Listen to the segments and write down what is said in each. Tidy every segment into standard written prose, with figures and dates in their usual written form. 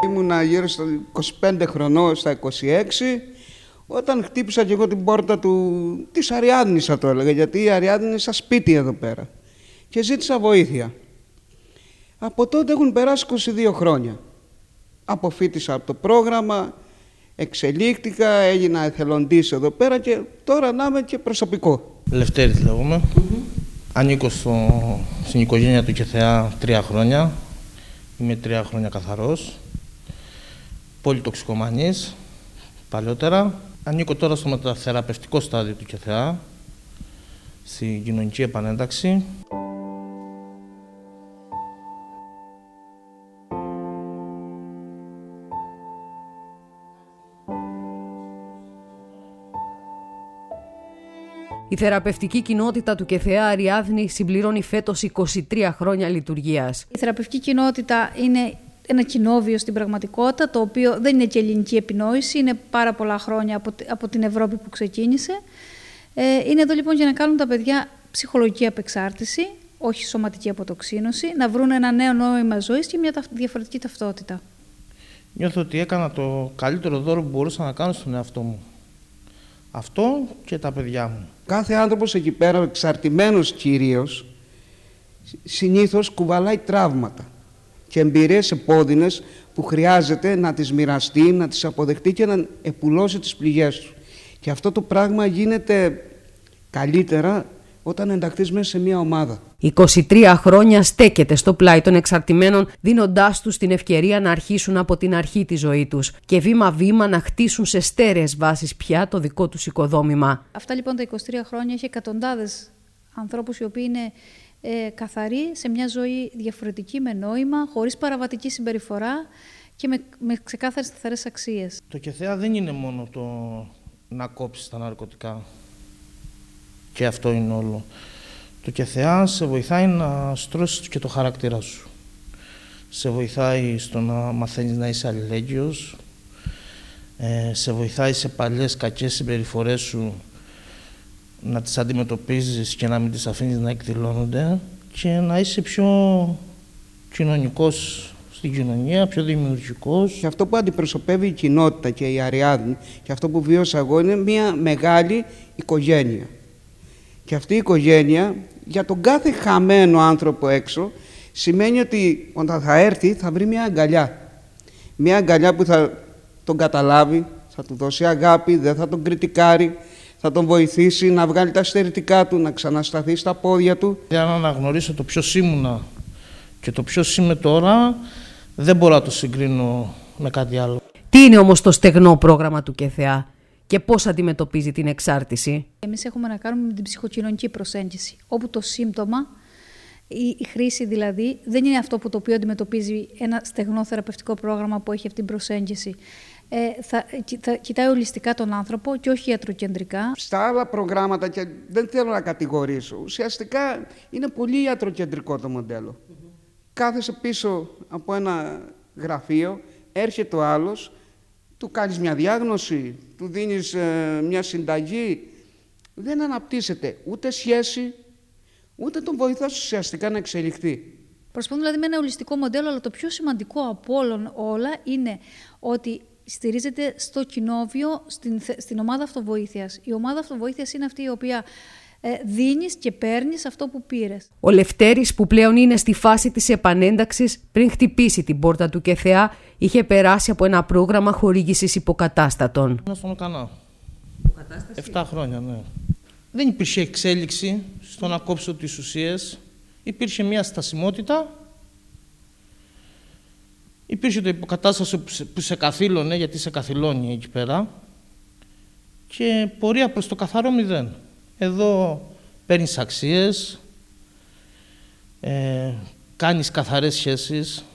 Ήμουνα γύρω στα 25 χρονών, στα 26, όταν χτύπησα και εγώ την πόρτα της Αριάδνης, θα το έλεγα, γιατί η Αριάδνη είναι σαν σπίτι εδώ πέρα. Και ζήτησα βοήθεια. Από τότε έχουν περάσει 22 χρόνια. Αποφοίτησα από το πρόγραμμα, εξελίχθηκα, έγινα εθελοντής εδώ πέρα και τώρα να είμαι και προσωπικό. Λευτέρης λέγομαι. Ανήκω στην οικογένεια του ΚΕΘΕΑ 3 χρόνια. Είμαι 3 χρόνια καθαρός. Πολυτοξικομανής, παλιότερα. Ανήκω τώρα στο μεταθεραπευτικό στάδιο του ΚΕΘΕΑ, στην κοινωνική επανένταξη. Η θεραπευτική κοινότητα του ΚΕΘΕΑ Αριάδνη συμπληρώνει φέτος 23 χρόνια λειτουργίας. Η θεραπευτική κοινότητα είναι ένα κοινόβιο στην πραγματικότητα, το οποίο δεν είναι και ελληνική επινόηση, είναι πάρα πολλά χρόνια από την Ευρώπη που ξεκίνησε. Είναι εδώ λοιπόν για να κάνουν τα παιδιά ψυχολογική απεξάρτηση, όχι σωματική αποτοξίνωση, να βρουν ένα νέο νόημα ζωής και μια διαφορετική ταυτότητα. Νιώθω ότι έκανα το καλύτερο δώρο που μπορούσα να κάνω στον εαυτό μου. Αυτό και τα παιδιά μου. Κάθε άνθρωπος εκεί πέρα, εξαρτημένος κυρίως, συνήθως κουβαλάει τραύματα και εμπειρίες επώδυνες που χρειάζεται να τις μοιραστεί, να τις αποδεχτεί και να επουλώσει τις πληγές του. Και αυτό το πράγμα γίνεται καλύτερα όταν ενταχθείς μέσα σε μια ομάδα. 23 χρόνια στέκεται στο πλάι των εξαρτημένων, δίνοντάς τους την ευκαιρία να αρχίσουν από την αρχή τη ζωή τους και βήμα-βήμα να χτίσουν σε στέρεες βάσεις πια το δικό τους οικοδόμημα. Αυτά λοιπόν τα 23 χρόνια έχει εκατοντάδες ανθρώπους οι οποίοι είναι καθαροί σε μια ζωή διαφορετική, με νόημα, χωρίς παραβατική συμπεριφορά και με ξεκάθαρες σταθερές αξίες. Το ΚΕΘΕΑ δεν είναι μόνο το να κόψεις τα ναρκωτικά. Και αυτό είναι όλο. Το ΚΕΘΕΑ σε βοηθάει να στρώσεις και το χαρακτήρα σου. Σε βοηθάει στο να μαθαίνεις να είσαι αλληλέγγυος. Σε βοηθάει σε παλιές κακές συμπεριφορές σου να τις αντιμετωπίζεις και να μην τις αφήνεις να εκδηλώνονται και να είσαι πιο κοινωνικός στην κοινωνία, πιο δημιουργικός. Και αυτό που αντιπροσωπεύει η κοινότητα και η Αριάδνη και αυτό που βίωσα εγώ είναι μια μεγάλη οικογένεια. Και αυτή η οικογένεια για τον κάθε χαμένο άνθρωπο έξω σημαίνει ότι όταν θα έρθει θα βρει μια αγκαλιά. Μια αγκαλιά που θα τον καταλάβει, θα του δώσει αγάπη, δεν θα τον κριτικάρει, θα τον βοηθήσει να βγάλει τα στερητικά του, να ξανασταθεί στα πόδια του. Για να αναγνωρίσω το ποιος ήμουνα και το ποιος είμαι τώρα, δεν μπορώ να το συγκρίνω με κάτι άλλο. Τι είναι όμως το στεγνό πρόγραμμα του ΚΕΘΕΑ και πώς αντιμετωπίζει την εξάρτηση? Εμείς έχουμε να κάνουμε με την ψυχοκοινωνική προσέγγιση, όπου το σύμπτωμα, η χρήση δηλαδή, δεν είναι αυτό που το οποίο αντιμετωπίζει ένα στεγνό θεραπευτικό πρόγραμμα που έχει αυτή την προσέγγιση. Θα κοιτάει ολιστικά τον άνθρωπο και όχι ιατροκεντρικά. Στα άλλα προγράμματα, και δεν θέλω να κατηγορήσω, ουσιαστικά είναι πολύ ιατροκεντρικό το μοντέλο. Κάθεσαι πίσω από ένα γραφείο, έρχεται ο άλλος, του κάνεις μια διάγνωση, του δίνεις μια συνταγή. Δεν αναπτύσσεται ούτε σχέση, ούτε τον βοηθάς ουσιαστικά να εξελιχθεί. Προσπαθούν δηλαδή με ένα ολιστικό μοντέλο, αλλά το πιο σημαντικό από όλα είναι ότι στηρίζεται στο κοινόβιο, στην ομάδα αυτοβοήθειας. Η ομάδα αυτοβοήθειας είναι αυτή η οποία δίνεις και παίρνεις αυτό που πήρες. Ο Λευτέρης, που πλέον είναι στη φάση της επανένταξης, πριν χτυπήσει την πόρτα του ΚΕΘΕΑ, είχε περάσει από ένα πρόγραμμα χορήγησης υποκατάστατων. Ήμουν στον ΟΚΑΝΑ. 7 χρόνια, ναι. Δεν υπήρχε εξέλιξη στο να κόψω τις ουσίες. Υπήρχε μια στασιμότητα. Υπήρχε το υποκατάσταση που σε καθήλωνε, γιατί σε καθηλώνει εκεί πέρα. Και πορεία προς το καθαρό 0. Εδώ παίρνεις αξίες, κάνεις καθαρές σχέσεις.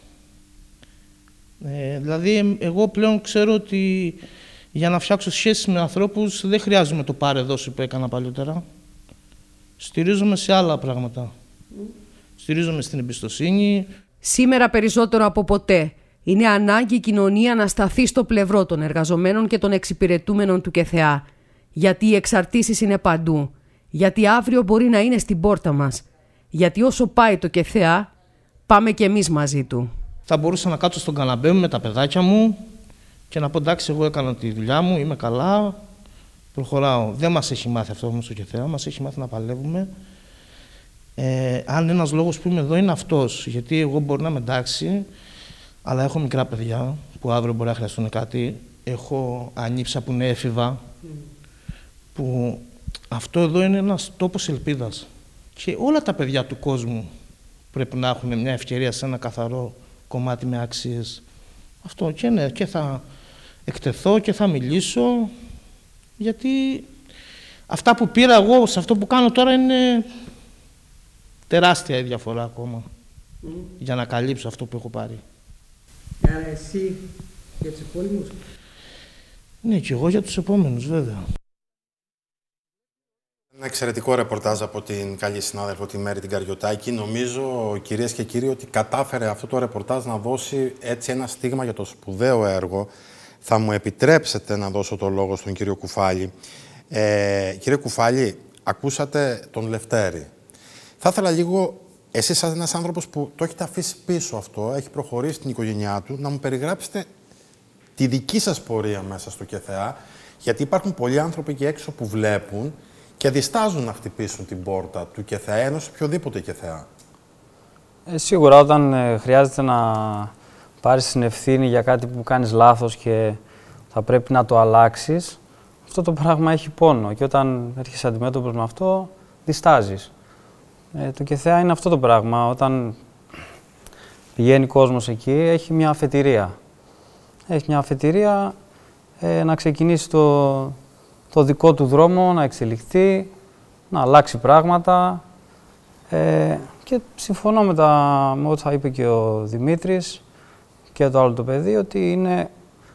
Δηλαδή, εγώ πλέον ξέρω ότι για να φτιάξω σχέσεις με ανθρώπους δεν χρειάζομαι το πάρε δώση που έκανα παλιότερα. Στηρίζομαι σε άλλα πράγματα. Στηρίζομαι στην εμπιστοσύνη. Σήμερα περισσότερο από ποτέ είναι ανάγκη η κοινωνία να σταθεί στο πλευρό των εργαζομένων και των εξυπηρετούμενων του ΚΕΘΕΑ. Γιατί οι εξαρτήσεις είναι παντού. Γιατί αύριο μπορεί να είναι στην πόρτα μας. Γιατί όσο πάει το ΚΕΘΕΑ, πάμε κι εμείς μαζί του. θα μπορούσα να κάτσω στον καναπέ μου με τα παιδάκια μου και να πω εντάξει, εγώ έκανα τη δουλειά μου, είμαι καλά, προχωράω. Δεν μας έχει μάθει αυτό όμως το ΚΕΘΕΑ, μας έχει μάθει να παλεύουμε. Αν ένας λόγος που είμαι εδώ είναι αυτός, γιατί εγώ μπορεί να είμαι εντάξει, αλλά έχω μικρά παιδιά που αύριο μπορεί να χρειαστούν κάτι. Έχω ανήψα που είναι έφηβα, που αυτό εδώ είναι ένας τόπος ελπίδας. Και όλα τα παιδιά του κόσμου πρέπει να έχουν μια ευκαιρία σε ένα καθαρό κομμάτι με αξίες. Αυτό και ναι, και θα εκτεθώ και θα μιλήσω, γιατί αυτά που πήρα εγώ σε αυτό που κάνω τώρα είναι τεράστια η διαφορά ακόμα για να καλύψω αυτό που έχω πάρει. Άρα εσύ για τους επόμενους. Ναι, και εγώ για τους επόμενους, βέβαια. Ένα εξαιρετικό ρεπορτάζ από την καλή συνάδελφο τη Μέρη την Καριωτάκη. Νομίζω, κυρίες και κύριοι, ότι κατάφερε αυτό το ρεπορτάζ να δώσει έτσι ένα στίγμα για το σπουδαίο έργο. Θα μου επιτρέψετε να δώσω το λόγο στον κύριο Κουφάλη. Κύριε Κουφάλη, ακούσατε τον Λευτέρη. Θα ήθελα λίγο, εσείς σαν ένας άνθρωπος που το έχετε αφήσει πίσω αυτό, έχει προχωρήσει στην οικογένειά του, να μου περιγράψετε τη δική σας πορεία μέσα στο ΚΕΘΕΑ, γιατί υπάρχουν πολλοί άνθρωποι εκεί έξω που βλέπουν και διστάζουν να χτυπήσουν την πόρτα του ΚΕΘΕΑ, ενώ σε οποιοδήποτε ΚΕΘΕΑ. Σίγουρα όταν χρειάζεται να πάρεις την ευθύνη για κάτι που κάνεις λάθος και θα πρέπει να το αλλάξεις, αυτό το πράγμα έχει πόνο και όταν έρχεσαι αντιμέτωπος με αυτό, διστάζεις. Το ΚΕΘΕΑ είναι αυτό το πράγμα. Όταν πηγαίνει κόσμος εκεί, έχει μια αφετηρία. Έχει μια αφετηρία να ξεκινήσει το δικό του δρόμο, να εξελιχθεί, να αλλάξει πράγματα. Και συμφωνώ με ό,τι θα είπε και ο Δημήτρης και το άλλο το παιδί, ότι είναι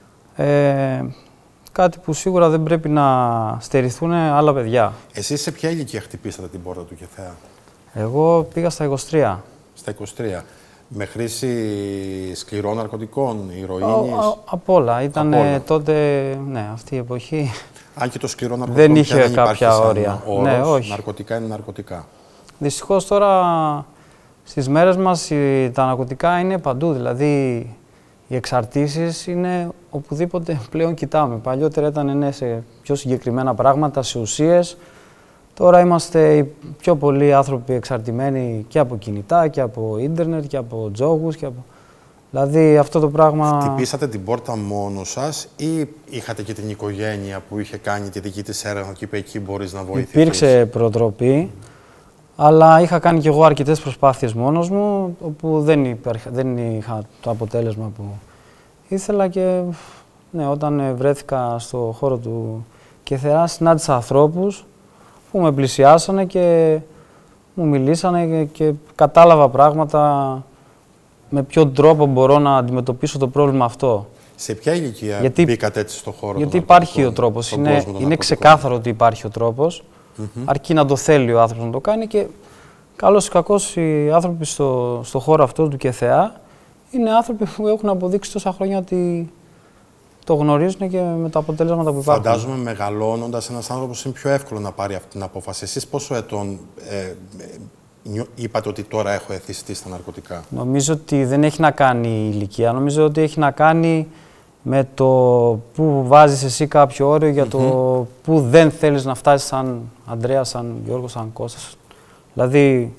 κάτι που σίγουρα δεν πρέπει να στερηθούν άλλα παιδιά. Εσείς σε ποια ηλικία χτυπήσατε την πόρτα του ΚΕΘΕΑ? Εγώ πήγα στα 23. Στα 23. Με χρήση σκληρών ναρκωτικών, ηρωίνης? Απ' όλα. Ήταν τότε, ναι, αυτή η εποχή. Αν και το σκληρό ναρκωτικό δεν είχε κάποια όρια. Όρος, ναι, όχι. Ναρκωτικά είναι ναρκωτικά. Δυστυχώς τώρα στις μέρες μας τα ναρκωτικά είναι παντού. Δηλαδή οι εξαρτήσεις είναι οπουδήποτε πλέον κοιτάμε. Παλιότερα ήταν σε πιο συγκεκριμένα πράγματα, σε ουσίες. Τώρα είμαστε οι πιο πολλοί άνθρωποι εξαρτημένοι και από κινητά και από ίντερνετ και από τζόγους και από... Δηλαδή αυτό το πράγμα... Χτυπήσατε την πόρτα μόνος σας ή είχατε και την οικογένεια που είχε κάνει τη δική της έρευνα και είπε εκεί μπορείς να βοηθήσεις? Υπήρξε προτροπή, αλλά είχα κάνει κι εγώ αρκετές προσπάθειες μόνος μου, όπου δεν είχα το αποτέλεσμα που ήθελα και ναι, όταν βρέθηκα στο χώρο του ΚΕΘΕΑ συνάντησα ανθρώπους που με πλησιάσανε και μου μιλήσανε και κατάλαβα πράγματα με ποιον τρόπο μπορώ να αντιμετωπίσω το πρόβλημα αυτό. Σε ποια ηλικία μπήκατε έτσι στο χώρο? Γιατί υπάρχει ο τρόπος. Είναι ξεκάθαρο ότι υπάρχει ο τρόπος. Αρκεί να το θέλει ο άνθρωπος να το κάνει και καλώς ή κακώς οι άνθρωποι στο χώρο αυτό του ΚΕΘΕΑ είναι άνθρωποι που έχουν αποδείξει τόσα χρόνια ότι το γνωρίζουν και με τα αποτελέσματα που υπάρχουν. Φαντάζομαι μεγαλώνοντας ένας άνθρωπος είναι πιο εύκολο να πάρει αυτή την απόφαση. Εσείς πόσο ετών είπατε ότι τώρα έχω εθιστεί στα ναρκωτικά? Νομίζω ότι δεν έχει να κάνει η ηλικία. Νομίζω ότι έχει να κάνει με το πού βάζεις εσύ κάποιο όριο για το πού δεν θέλεις να φτάσεις σαν Ανδρέας, σαν Γιώργος, σαν Κώστας. Δηλαδή,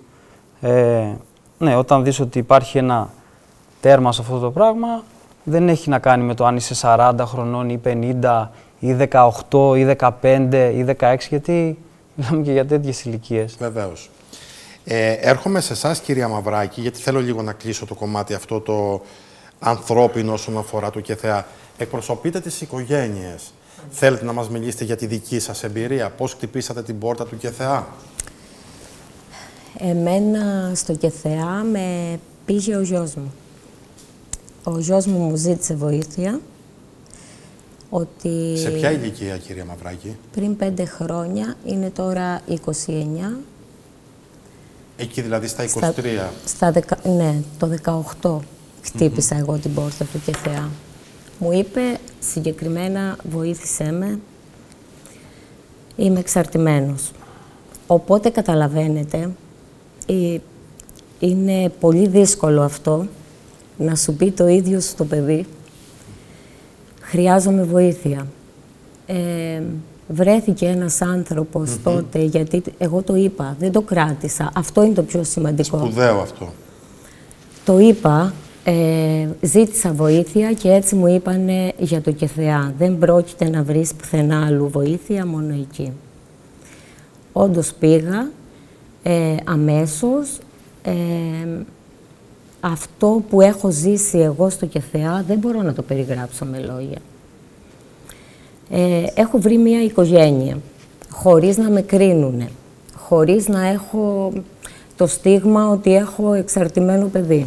ναι, όταν δεις ότι υπάρχει ένα τέρμα σε αυτό το πράγμα, δεν έχει να κάνει με το αν είσαι 40 χρονών ή 50 ή 18 ή 15 ή 16, γιατί μιλάμε και για τέτοιες ηλικίες. Βεβαίως. Έρχομαι σε εσάς, κυρία Μαυράκη, γιατί θέλω λίγο να κλείσω το κομμάτι αυτό το ανθρώπινο όσον αφορά το ΚΕΘΕΑ. Εκπροσωπείτε τις οικογένειες. Θέλετε να μας μιλήσετε για τη δική σας εμπειρία? Πώς χτυπήσατε την πόρτα του ΚΕΘΕΑ? Εμένα στο ΚΕΘΕΑ με πήγε ο γιος μου. Ο γιος μου ζήτησε βοήθεια. Ότι σε ποια ηλικία, κυρία Μαυράκη? Πριν 5 χρόνια, είναι τώρα 29. Εκεί δηλαδή στα 23. Ναι, το 18 χτύπησα εγώ την πόρτα του ΚΕΘΕΑ. Μου είπε συγκεκριμένα βοήθησέ με, είμαι εξαρτημένος. Οπότε καταλαβαίνετε, είναι πολύ δύσκολο αυτό να σου πει το ίδιο στο παιδί. Χρειάζομαι βοήθεια. Βρέθηκε ένας άνθρωπος τότε, γιατί εγώ το είπα, δεν το κράτησα. Αυτό είναι το πιο σημαντικό. Σπουδαίο αυτό. Το είπα, ζήτησα βοήθεια και έτσι μου είπανε για το ΚΕΘΕΑ. Δεν πρόκειται να βρεις πουθενά αλλού βοήθεια, μόνο εκεί. Όντως πήγα, αμέσως. Αυτό που έχω ζήσει εγώ στο ΚΕΘΕΑ δεν μπορώ να το περιγράψω με λόγια. Έχω βρει μια οικογένεια, χωρίς να με κρίνουνε, χωρίς να έχω το στίγμα ότι έχω εξαρτημένο παιδί.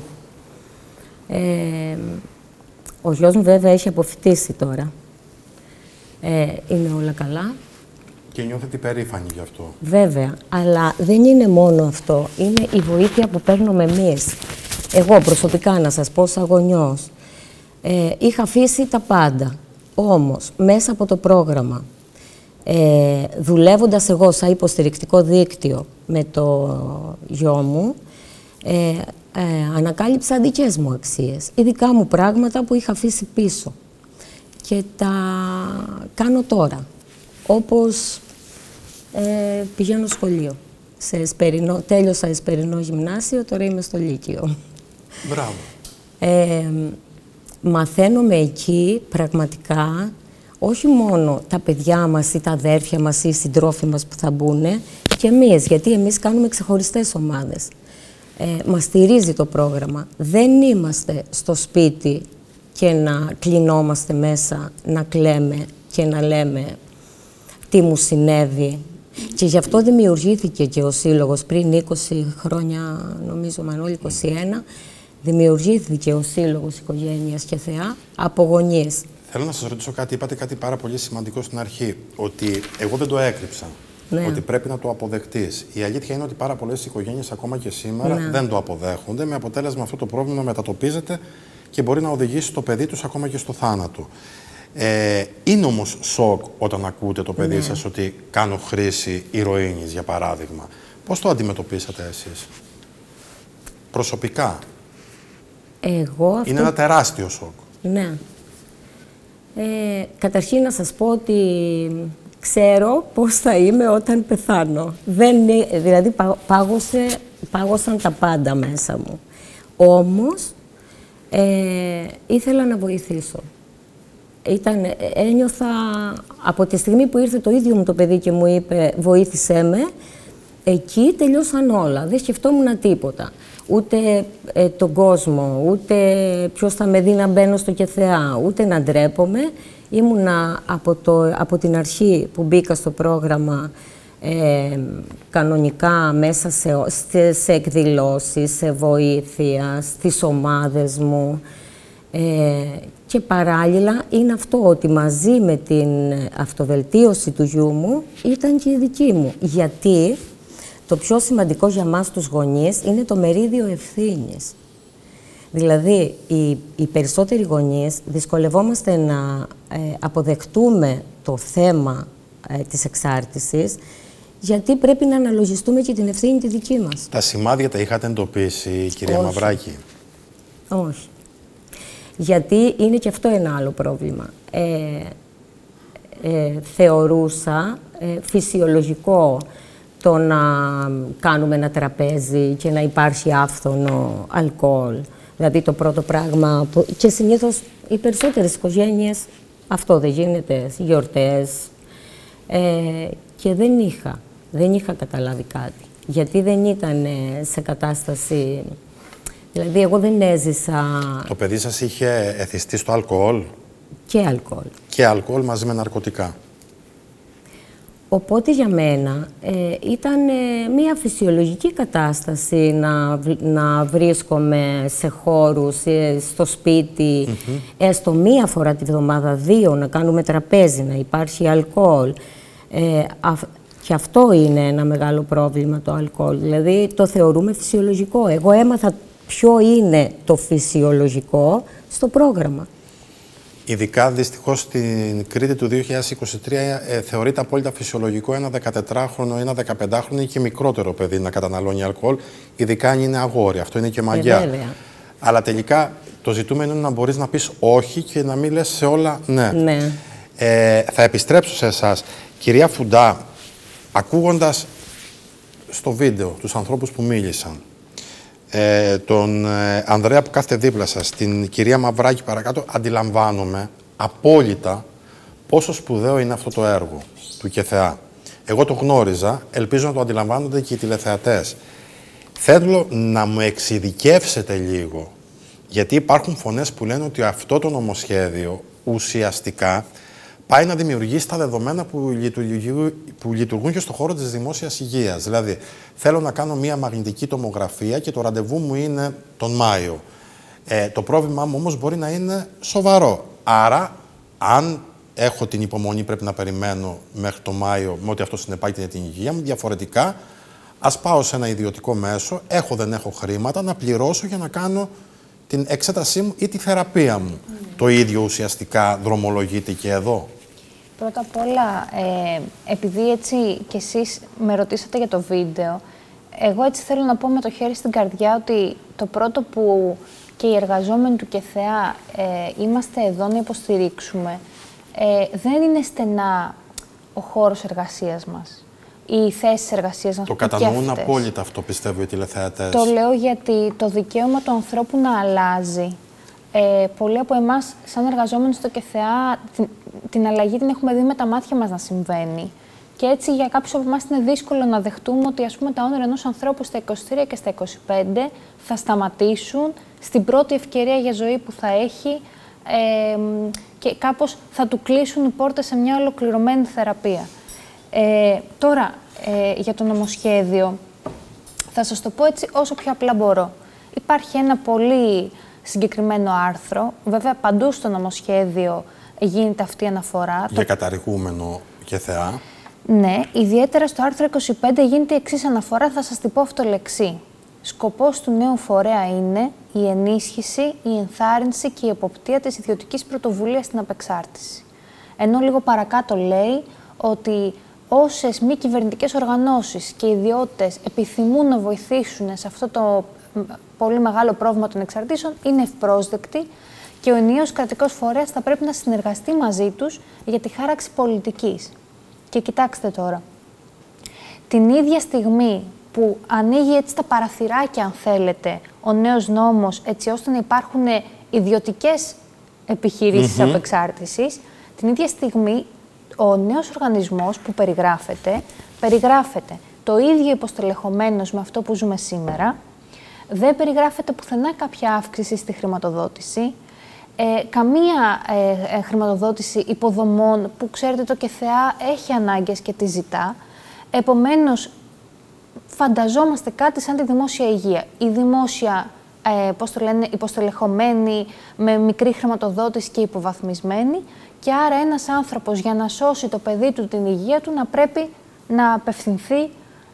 Ο γιος μου βέβαια έχει αποφοιτήσει τώρα. Είναι όλα καλά. Και νιώθετε περήφανοι γι' αυτό. Βέβαια, αλλά δεν είναι μόνο αυτό. Είναι η βοήθεια που παίρνουμε εμείς. Εγώ προσωπικά, να σας πω σαν γονιός, είχα αφήσει τα πάντα. Όμως, μέσα από το πρόγραμμα, δουλεύοντας εγώ σαν υποστηρικτικό δίκτυο με το γιο μου, ανακάλυψα δικές μου αξίες, ειδικά μου πράγματα που είχα αφήσει πίσω. Και τα κάνω τώρα, όπως πηγαίνω σχολείο. Τέλειωσα εσπερινό γυμνάσιο, τώρα είμαι στο Λύκειο. Μπράβο. Μαθαίνουμε εκεί πραγματικά όχι μόνο τα παιδιά μας ή τα αδέρφια μας ή οι συντρόφοι μας που θα μπουν, και εμείς, γιατί εμείς κάνουμε ξεχωριστές ομάδες. Μας στηρίζει το πρόγραμμα. Δεν είμαστε στο σπίτι και να κλεινόμαστε μέσα, να κλαίμε και να λέμε τι μου συνέβη. Και γι' αυτό δημιουργήθηκε και ο Σύλλογος πριν 20 χρόνια, νομίζω Μανώλη, 21, δημιουργήθηκε ο Σύλλογος Οικογένειας ΚΕΘΕΑ από γονείς. Θέλω να σας ρωτήσω κάτι. Είπατε κάτι πάρα πολύ σημαντικό στην αρχή. Ότι εγώ δεν το έκρυψα. Ναι. Ότι πρέπει να το αποδεχτείς. Η αλήθεια είναι ότι πάρα πολλές οικογένειες ακόμα και σήμερα δεν το αποδέχονται. Με αποτέλεσμα αυτό το πρόβλημα μετατοπίζεται και μπορεί να οδηγήσει το παιδί τους ακόμα και στο θάνατο. Είναι όμως σοκ όταν ακούτε το παιδί σας ότι κάνω χρήση ηρωίνης, για παράδειγμα. Πώς το αντιμετωπίσατε εσείς προσωπικά? Είναι ένα τεράστιο σοκ. Ναι. Καταρχήν να σας πω ότι ξέρω πώς θα είμαι όταν πεθάνω. Δηλαδή πάγωσαν τα πάντα μέσα μου. Όμως ήθελα να βοηθήσω. Ένιωθα από τη στιγμή που ήρθε το ίδιο μου το παιδί και μου είπε βοήθησέ με, εκεί τελειώσαν όλα. Δεν σκεφτόμουν τίποτα. Ούτε τον κόσμο, ούτε ποιος θα με δει να μπαίνω στο ΚΕΘΕΑ, ούτε να ντρέπομαι. Ήμουνα από την αρχή που μπήκα στο πρόγραμμα κανονικά μέσα σε εκδηλώσεις, σε βοήθεια, στις ομάδες μου. Και παράλληλα είναι αυτό ότι μαζί με την αυτοβελτίωση του γιού μου ήταν και η δική μου. Γιατί το πιο σημαντικό για μας τους γονείς είναι το μερίδιο ευθύνης. Δηλαδή, οι περισσότεροι γονείς δυσκολευόμαστε να αποδεχτούμε το θέμα της εξάρτησης, γιατί πρέπει να αναλογιστούμε και την ευθύνη τη δική μας. Τα σημάδια τα είχατε εντοπίσει, κυρία Μαυράκη? Όχι. Γιατί είναι και αυτό ένα άλλο πρόβλημα. Θεωρούσα φυσιολογικό το να κάνουμε ένα τραπέζι και να υπάρχει άφθονο αλκοόλ. Δηλαδή το πρώτο πράγμα που... Και συνήθως οι περισσότερες οικογένειες αυτό δεν γίνεται, γιορτές. Και δεν είχα καταλάβει κάτι. Γιατί δεν ήταν σε κατάσταση... Δηλαδή εγώ δεν έζησα... Το παιδί σας είχε εθιστεί στο αλκοόλ? Και αλκοόλ. Και αλκοόλ μαζί με ναρκωτικά. Οπότε για μένα ήταν μια φυσιολογική κατάσταση να βρίσκομαι σε χώρους, στο σπίτι, έστω μία φορά τη βδομάδα, 2, να κάνουμε τραπέζι, να υπάρχει αλκοόλ. Και αυτό είναι ένα μεγάλο πρόβλημα, το αλκοόλ. Δηλαδή το θεωρούμε φυσιολογικό. Εγώ έμαθα ποιο είναι το φυσιολογικό στο πρόγραμμα. Ειδικά, δυστυχώς, στην Κρήτη του 2023 θεωρείται απόλυτα φυσιολογικό ένα 14χρονο, ένα 15χρονο ή και μικρότερο παιδί να καταναλώνει αλκοόλ, ειδικά αν είναι αγόρι. Αυτό είναι και μαγιά. Αλλά τελικά Το ζητούμενο είναι να μπορείς να πεις όχι και να μην λες σε όλα ναι. Ναι. Θα επιστρέψω σε εσάς. Κυρία Φουντά, ακούγοντας στο βίντεο τους ανθρώπους που μίλησαν, τον Ανδρέα που κάθεται δίπλα σας, την κυρία Μαυράκη παρακάτω, αντιλαμβάνομαι απόλυτα πόσο σπουδαίο είναι αυτό το έργο του ΚΕΘΕΑ. Εγώ το γνώριζα, ελπίζω να το αντιλαμβάνονται και οι τηλεθεατές. Θέλω να μου εξειδικεύσετε λίγο, γιατί υπάρχουν φωνές που λένε ότι αυτό το νομοσχέδιο ουσιαστικά πάει να δημιουργήσει τα δεδομένα που λειτουργούν και στον χώρο της δημόσιας υγείας. Δηλαδή, θέλω να κάνω μία μαγνητική τομογραφία και το ραντεβού μου είναι τον Μάιο. Το πρόβλημά μου όμως μπορεί να είναι σοβαρό. Άρα, αν έχω την υπομονή, πρέπει να περιμένω μέχρι τον Μάιο με ό,τι αυτό συνεπάγεται για την υγεία μου. Διαφορετικά, ας πάω σε ένα ιδιωτικό μέσο, δεν έχω χρήματα, να πληρώσω για να κάνω την εξέτασή μου ή τη θεραπεία μου. Το ίδιο ουσιαστικά δρομολογείται και εδώ. Πρώτα απ' όλα, επειδή έτσι κι εσείς με ρωτήσατε για το βίντεο, εγώ έτσι θέλω να πω με το χέρι στην καρδιά ότι το πρώτο που και οι εργαζόμενοι του ΚΕΘΕΑ είμαστε εδώ να υποστηρίξουμε, δεν είναι στενά ο χώρος εργασίας μας, οι θέσεις εργασίας μας. Το κατανοούν απόλυτα αυτό, πιστεύω, οι τηλεθεατές. Το λέω γιατί το δικαίωμα του ανθρώπου να αλλάζει. Πολλοί από εμάς, σαν εργαζόμενοι στο ΚΕΘΕΑ, την αλλαγή την έχουμε δει με τα μάτια μας να συμβαίνει. Και έτσι για κάποιους από εμάς είναι δύσκολο να δεχτούμε ότι τα όνειρα ενός ανθρώπου στα 23 και στα 25 θα σταματήσουν στην πρώτη ευκαιρία για ζωή που θα έχει και κάπως θα του κλείσουν οι πόρτες σε μια ολοκληρωμένη θεραπεία. Τώρα, για το νομοσχέδιο, θα σας το πω έτσι όσο πιο απλά μπορώ. Υπάρχει ένα πολύ συγκεκριμένο άρθρο, βέβαια παντού στο νομοσχέδιο γίνεται αυτή η αναφορά. Για καταργούμενο ΚΕΘΕΑ. Ναι, ιδιαίτερα στο άρθρο 25 γίνεται η εξής αναφορά, θα σας την πω αυτολεξί. Σκοπός του νέου φορέα είναι η ενίσχυση, η ενθάρρυνση και η εποπτεία της ιδιωτικής πρωτοβουλίας στην απεξάρτηση. Ενώ λίγο παρακάτω λέει ότι όσες μη κυβερνητικές οργανώσεις και ιδιώτες επιθυμούν να βοηθήσουν σε αυτό το πολύ μεγάλο πρόβλημα των εξαρτήσεων, είναι ευπρόσδεκτοι και ο ενιαίος κρατικός φορέας θα πρέπει να συνεργαστεί μαζί τους για τη χάραξη πολιτικής. Και κοιτάξτε τώρα, την ίδια στιγμή που ανοίγει έτσι τα παραθυράκια, αν θέλετε, ο νέος νόμος, έτσι ώστε να υπάρχουν ιδιωτικές επιχειρήσεις απεξάρτησης, την ίδια στιγμή ο νέος οργανισμός που περιγράφεται το ίδιο υποστελεχωμένος με αυτό που ζούμε σήμερα, δεν περιγράφεται πουθενά κάποια αύξηση στη χρηματοδότηση, καμία χρηματοδότηση υποδομών που ξέρετε το ΚΕΘΕΑ έχει ανάγκες και τη ζητά. Επομένως, φανταζόμαστε κάτι σαν τη δημόσια υγεία. Η δημόσια, υποστελεχωμένη, με μικρή χρηματοδότηση και υποβαθμισμένη, και άρα ένας άνθρωπος για να σώσει το παιδί του, την υγεία του, να πρέπει να απευθυνθεί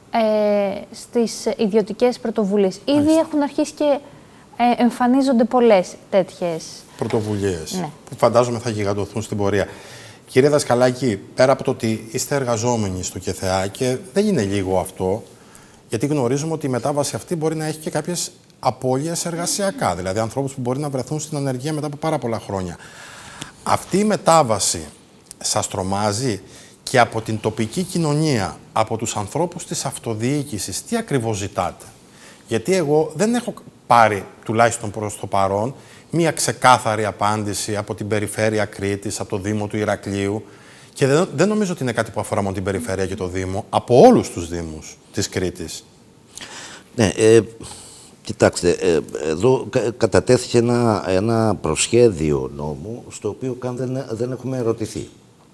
στις ιδιωτικές πρωτοβουλίες. Ήδη έχουν αρχίσει και εμφανίζονται πολλές τέτοιες πρωτοβουλίες, ναι, που φαντάζομαι θα γιγαντωθούν στην πορεία. Κύριε Δασκαλάκη, πέρα από το ότι είστε εργαζόμενοι στο ΚΕΘΕΑ, και δεν είναι λίγο αυτό, γιατί γνωρίζουμε ότι η μετάβαση αυτή μπορεί να έχει και κάποιες απώλειες εργασιακά, δηλαδή ανθρώπους που μπορεί να βρεθούν στην ανεργία μετά από πάρα πολλά χρόνια. Αυτή η μετάβαση σας τρομάζει? Και από την τοπική κοινωνία, από τους ανθρώπους της αυτοδιοίκησης, τι ακριβώς ζητάτε? Γιατί εγώ δεν έχω πάρει, τουλάχιστον προς το παρόν, μία ξεκάθαρη απάντηση από την περιφέρεια Κρήτης, από το Δήμο του Ηρακλείου, και δεν νομίζω ότι είναι κάτι που αφορά μόνο την περιφέρεια και το Δήμο, από όλους τους Δήμους της Κρήτης. Ναι, κοιτάξτε, εδώ κατατέθηκε ένα προσχέδιο νόμου, στο οποίο καν δεν έχουμε ερωτηθεί.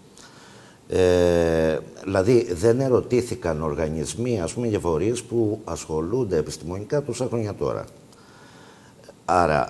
Δηλαδή, δεν ερωτήθηκαν οργανισμοί, ας πούμε, για φορείς που ασχολούνται επιστημονικά τόσα χρόνια τώρα. Άρα,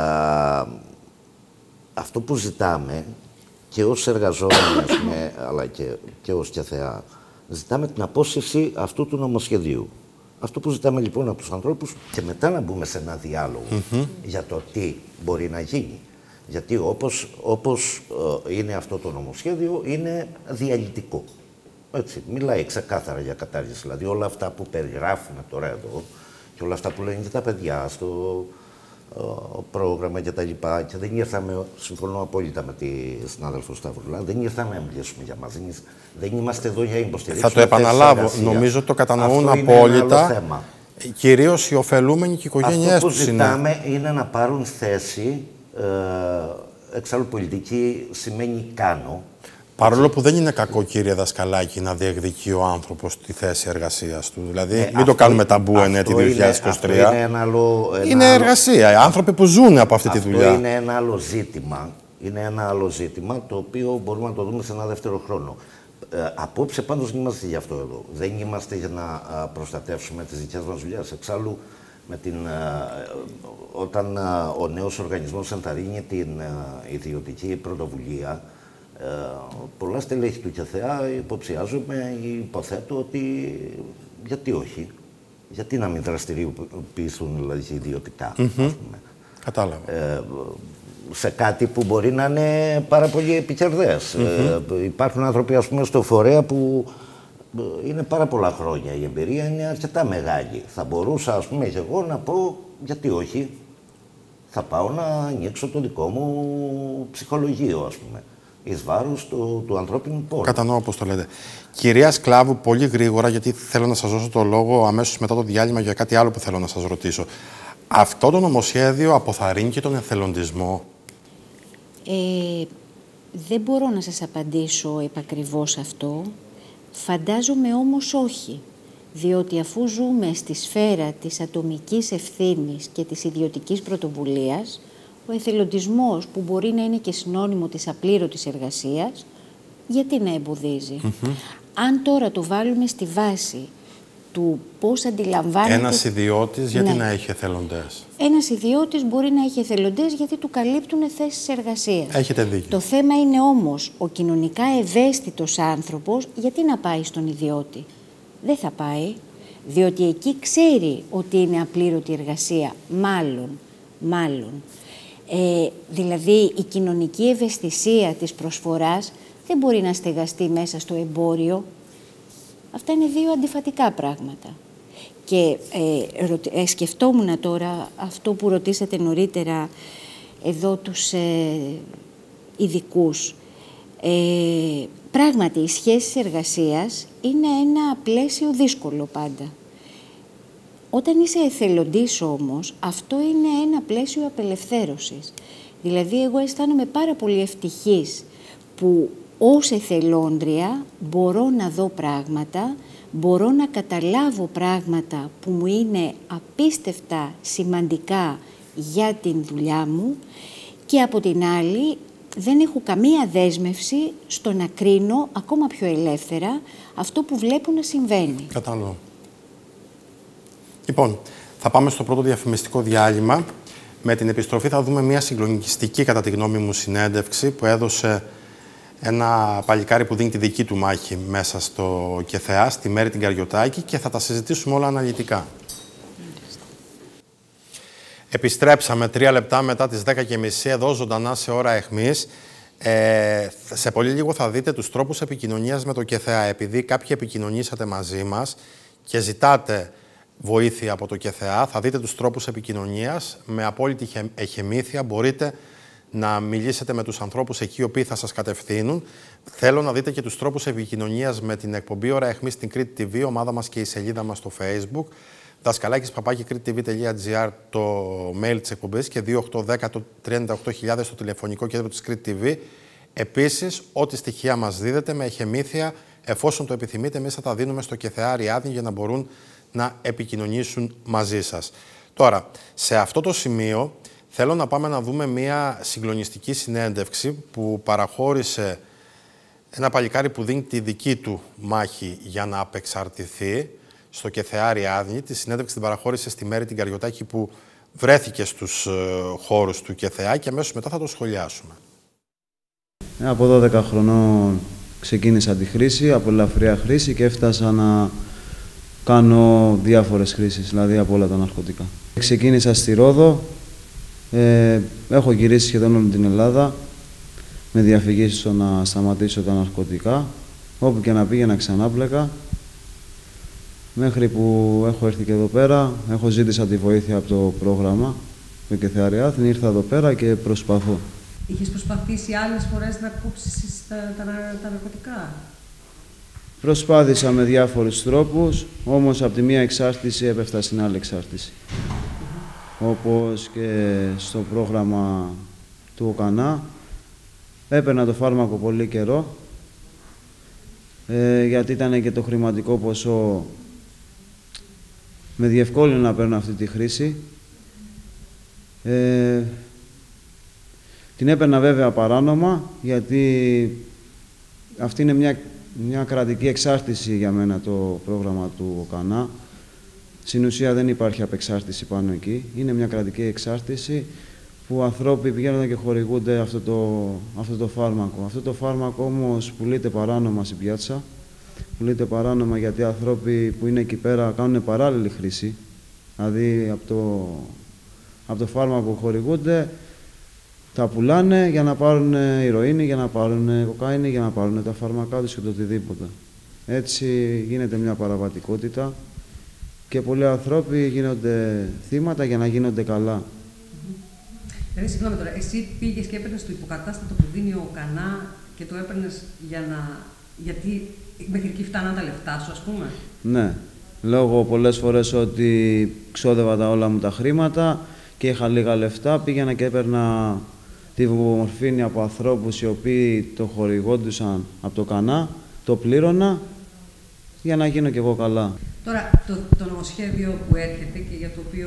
αυτό που ζητάμε και ως εργαζόμενοι, ας πούμε, αλλά και ως ΚΕΘΕΑ, ζητάμε την απόσυρση αυτού του νομοσχεδίου. Αυτό που ζητάμε λοιπόν από τους ανθρώπους, και μετά να μπούμε σε ένα διάλογο για το τι μπορεί να γίνει. Γιατί όπως είναι αυτό το νομοσχέδιο, είναι διαλυτικό. Έτσι, μιλάει ξεκάθαρα για κατάργηση. Δηλαδή όλα αυτά που περιγράφουμε τώρα εδώ και όλα αυτά που λένε και τα παιδιά πρόγραμμα κτλ. Και δεν ήρθαμε, συμφωνώ απόλυτα με τη συνάδελφο Σταυρουλά, δεν ήρθαμε να μιλήσουμε για μας. Δεν είμαστε εδώ για υποστηρίξουμε. Θα το επαναλάβω. Νομίζω το κατανοούν απόλυτα. Κυρίως οι ωφελούμενοι και οι οικογένειές τους. Αυτό που ζητάμε είναι να πάρουν θέση. Εξάλλου πολιτική σημαίνει κάνω. Παρόλο που δεν είναι κακό, κύριε Δασκαλάκη, να διεκδικεί ο άνθρωπος τη θέση εργασίας του. Δηλαδή, μην το κάνουμε ταμπού εν έτη 2023. Είναι εργασία. Οι άνθρωποι που ζουν από αυτή τη δουλειά. Αυτό είναι ένα άλλο ζήτημα. Είναι ένα άλλο ζήτημα το οποίο μπορούμε να το δούμε σε ένα δεύτερο χρόνο. Απόψε πάντως δεν είμαστε γι' αυτό εδώ. Δεν είμαστε για να προστατεύσουμε τις δικές μας δουλειές. Εξάλλου, όταν ο νέος οργανισμός ενθαρρύνει την ιδιωτική πρωτοβουλία, πολλά στελέχη του ΚΕΘΕΑ υποψιάζομαι ή υποθέτω ότι γιατί όχι. Γιατί να μην δραστηριοποιηθούν δηλαδή ιδιωτικά, ας πούμε. Κατάλαβα. Σε κάτι που μπορεί να είναι πάρα πολύ επικερδές. Υπάρχουν άνθρωποι, ας πούμε, στο φορέα που είναι πάρα πολλά χρόνια. Η εμπειρία είναι αρκετά μεγάλη. Θα μπορούσα, ας πούμε, και εγώ να πω γιατί όχι. Θα πάω να ανοίξω το δικό μου ψυχολογείο, ας πούμε. Εις βάρος του ανθρώπινου πόρου. Κατανοώ πώς το λέτε. Κυρία Σκλάβου, πολύ γρήγορα, γιατί θέλω να σας δώσω το λόγο αμέσως μετά το διάλειμμα για κάτι άλλο που θέλω να σας ρωτήσω. Αυτό το νομοσχέδιο αποθαρρύνει και τον εθελοντισμό? Δεν μπορώ να σας απαντήσω επακριβώς αυτό. Φαντάζομαι όμως όχι. Διότι αφού ζούμε στη σφαίρα της ατομικής ευθύνης και της ιδιωτικής πρωτοβουλίας, ο εθελοντισμός, που μπορεί να είναι και συνώνυμο της απλήρωτης εργασίας, γιατί να εμποδίζει. Αν τώρα το βάλουμε στη βάση του πώς αντιλαμβάνεται... Ένας ιδιώτης γιατί να έχει εθελοντές? Ένας ιδιώτης μπορεί να έχει εθελοντές γιατί του καλύπτουν θέσεις εργασίας. Έχετε δίκιο. Το θέμα είναι όμως ο κοινωνικά ευαίσθητος άνθρωπος γιατί να πάει στον ιδιώτη? Δεν θα πάει, διότι εκεί ξέρει ότι είναι απλήρωτη εργασία. Μάλλον. Δηλαδή η κοινωνική ευαισθησία της προσφοράς δεν μπορεί να στεγαστεί μέσα στο εμπόριο. Αυτά είναι δύο αντιφατικά πράγματα. Και σκεφτόμουν τώρα αυτό που ρωτήσατε νωρίτερα εδώ τους ειδικούς. Πράγματι, οι σχέσεις εργασίας είναι ένα πλαίσιο δύσκολο πάντα. Όταν είσαι εθελοντής όμως, αυτό είναι ένα πλαίσιο απελευθέρωσης. Δηλαδή, εγώ αισθάνομαι πάρα πολύ ευτυχής που ως εθελόντρια μπορώ να δω πράγματα, μπορώ να καταλάβω πράγματα που μου είναι απίστευτα σημαντικά για την δουλειά μου και από την άλλη δεν έχω καμία δέσμευση στο να κρίνω ακόμα πιο ελεύθερα αυτό που βλέπω να συμβαίνει. Κατάλαβα. Λοιπόν, θα πάμε στο πρώτο διαφημιστικό διάλειμμα. Με την επιστροφή θα δούμε μια συγκλονιστική, κατά τη γνώμη μου, συνέντευξη που έδωσε ένα παλικάρι που δίνει τη δική του μάχη μέσα στο ΚΕΘΕΑ, στη Μέρη την Καριωτάκη, και θα τα συζητήσουμε όλα αναλυτικά. Επιστρέψαμε 3 λεπτά μετά τις 10:30 εδώ ζωντανά σε ώρα αιχμής. Σε πολύ λίγο θα δείτε τους τρόπους επικοινωνίας με το ΚΕΘΕΑ. Επειδή κάποιοι επικοινωνήσατε μαζί μας και ζητάτε βοήθεια από το ΚΕΘΕΑ, θα δείτε τους τρόπους επικοινωνίας. Με απόλυτη εχεμήθεια μπορείτε να μιλήσετε με τους ανθρώπους εκεί οι οποίοι θα σας κατευθύνουν. Θέλω να δείτε και τους τρόπους επικοινωνίας με την εκπομπή Ώρα Αιχμής στην Κρήτη TV, ομάδα μας και η σελίδα μας στο Facebook. Δασκαλάκης@crete.gr το mail της εκπομπής και 2810-38.000 το τηλεφωνικό κέντρο της Κρήτη TV. Επίσης, ό,τι στοιχεία μας δίδετε με εχεμήθεια, εφόσον το επιθυμείτε, εμείς θα τα δίνουμε στο ΚΕΘΕΑ Ριάδη για να μπορούν να επικοινωνήσουν μαζί σας. Τώρα, σε αυτό το σημείο θέλω να πάμε να δούμε μια συγκλονιστική συνέντευξη που παραχώρησε ένα παλικάρι που δίνει τη δική του μάχη για να απεξαρτηθεί στο ΚΕΘΕΑ Ριάδη. Τη συνέντευξη την παραχώρησε στη Μέρη την Καριωτάκη που βρέθηκε στους χώρους του ΚΕΘΕΑ και αμέσως μετά θα το σχολιάσουμε. Από 12 χρονών ξεκίνησα τη χρήση, από ελαφριά χρήση και έφτασα να κάνω διάφορες χρήσεις, δηλαδή από όλα τα ναρκωτικά. Ξεκίνησα στη Ρόδο, έχω γυρίσει σχεδόν όλη την Ελλάδα με διαφυγή στο να σταματήσω τα ναρκωτικά. Όπου και να πήγαινα ξανά πλέκα. Μέχρι που έχω έρθει και εδώ πέρα, έχω ζήτησα τη βοήθεια από το πρόγραμμα το ΚΕΘΕΑ Αριάθνη, ήρθα εδώ πέρα και προσπαθώ. Είχες προσπαθήσει άλλες φορές να κόψεις τα ναρκωτικά? Προσπάθησα με διάφορους τρόπους, όμως από τη μία εξάρτηση έπεφτα στην άλλη εξάρτηση. Όπως και στο πρόγραμμα του ΟΚΑΝΑ, έπαιρνα το φάρμακο πολύ καιρό, γιατί ήταν και το χρηματικό ποσό, με διευκόλυνε να παίρνω αυτή τη χρήση. Την έπαιρνα βέβαια παράνομα, γιατί αυτή είναι μια κρατική εξάρτηση για μένα το πρόγραμμα του ΟΚΑΝΑ. Στην ουσία δεν υπάρχει απεξάρτηση πάνω εκεί. Είναι μια κρατική εξάρτηση που ανθρώποι πηγαίνουν και χορηγούνται αυτό το φάρμακο. Αυτό το φάρμακο όμως πουλείται παράνομα στην πιάτσα. Πουλείται παράνομα γιατί οι άνθρωποι που είναι εκεί πέρα κάνουν παράλληλη χρήση. Δηλαδή από το φάρμακο που χορηγούνται τα πουλάνε για να πάρουν ηρωίνη, για να πάρουν κοκαίνη, για να πάρουν τα φάρμακά τους και το οτιδήποτε. Έτσι γίνεται μια παραβατικότητα και πολλοί άνθρωποι γίνονται θύματα για να γίνονται καλά. Δηλαδή, συγγνώμη τώρα, εσύ πήγες και έπαιρνες το υποκατάστατο που δίνει ο ΟΚΑΝΑ και το έπαιρνες γιατί μέχρι εκεί φτάναν τα λεφτά σου, ας πούμε? Ναι. Λόγω πολλές φορές ότι ξόδευα τα όλα μου τα χρήματα και είχα λίγα λεφτά, πήγαινα και έπαιρνα τη βομορφίνη από ανθρώπους οι οποίοι το χορηγόντουσαν από το ΟΚΑΝΑ, το πλήρωνα για να γίνω κι εγώ καλά. Τώρα, το νομοσχέδιο που έρχεται και για το οποίο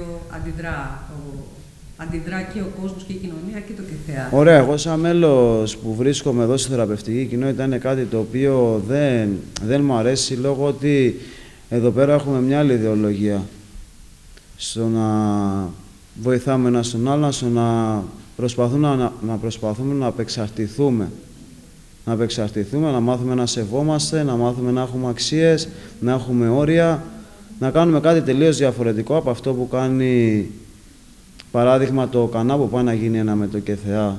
αντιδρά και ο κόσμος και η κοινωνία και το ΚΕΘΕΑ. Ωραία, εγώ σαν μέλος που βρίσκομαι εδώ στη θεραπευτική κοινότητα είναι κάτι το οποίο δεν μου αρέσει, λόγω ότι εδώ πέρα έχουμε μια άλλη ιδεολογία στο να βοηθάμε ένα στον άλλο, στο να προσπαθούμε να απεξαρτηθούμε. Να απεξαρτηθούμε, να μάθουμε να σεβόμαστε, να μάθουμε να έχουμε αξίες, να έχουμε όρια, να κάνουμε κάτι τελείως διαφορετικό από αυτό που κάνει, παράδειγμα, το ΟΚΑΝΑ που πάει να γίνει ένα με το ΚΕΘΕΑ.